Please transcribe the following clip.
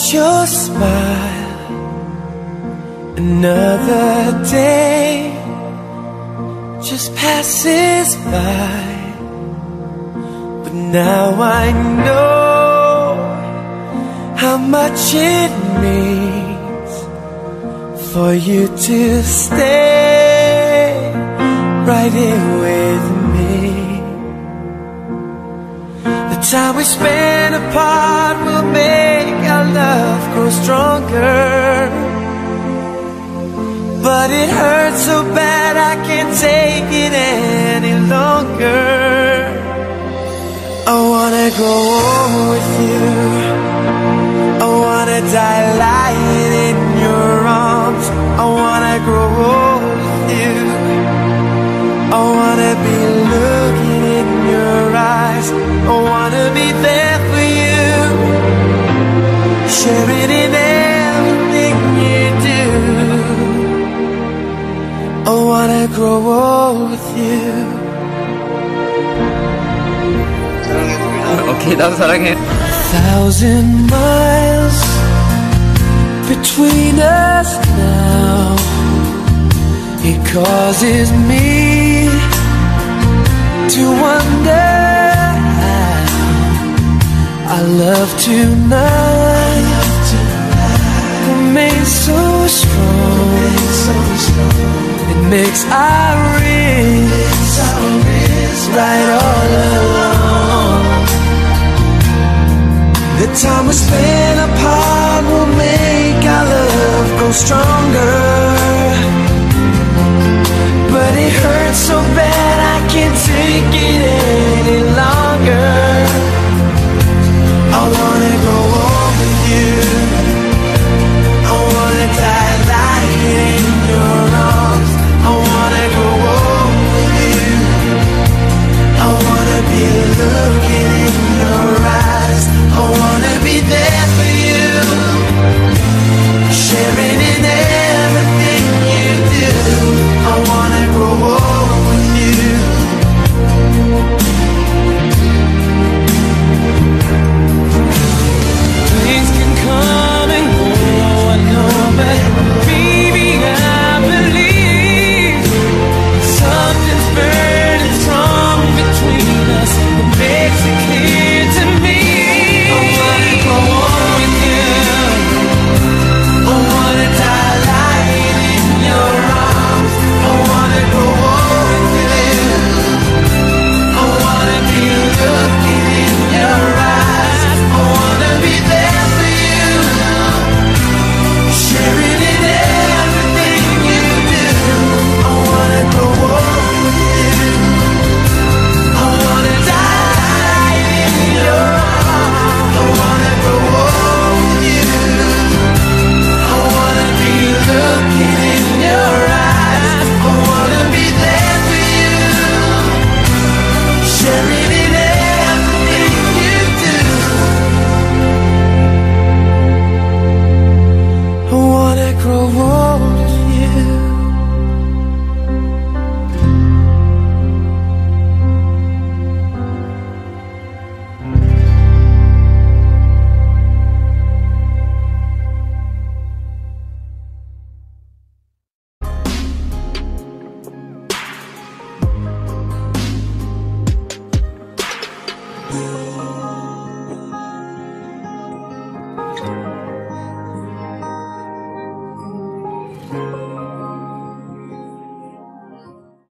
your smile. Another day just passes by, but now I know how much it means for you to stay right here with me. The time we spend apart will make our love grow stronger, but it hurts so bad I can't take it any longer. I wanna grow old with you, I wanna die lying in your arms. I wanna grow old with you, I wanna be looking in your eyes. I wanna be there for you, sharing in everything you do. I wanna grow old with you. 오케이, 나도 사랑해. 1,000 miles between us now. It causes me to wonder how our love tonight remains so strong. It makes our wrists right all along. The time we spend apart will make our love grow stronger, but it hurts so bad I can't take it any longer. I wanna grow old with you, I wanna die lying in your arms. I wanna grow old with you, I wanna be looking in your eyes. I wanna be there for you, sharing in it.